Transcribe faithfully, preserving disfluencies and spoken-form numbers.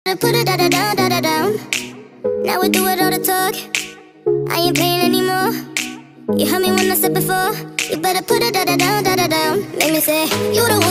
Put it da da down, da da down. Now we do it all the talk. I ain't playing anymore. You heard me when I said before. You better put it da da down, da da down. Make me say you the one.